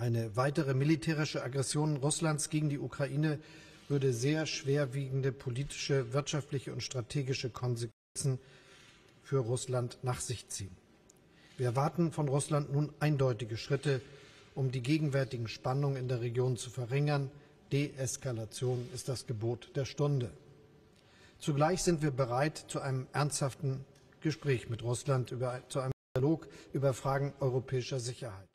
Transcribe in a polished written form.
Eine weitere militärische Aggression Russlands gegen die Ukraine würde sehr schwerwiegende politische, wirtschaftliche und strategische Konsequenzen für Russland nach sich ziehen. Wir erwarten von Russland nun eindeutige Schritte, um die gegenwärtigen Spannungen in der Region zu verringern. Deeskalation ist das Gebot der Stunde. Zugleich sind wir bereit zu einem ernsthaften Gespräch mit Russland, zu einem Dialog über Fragen europäischer Sicherheit.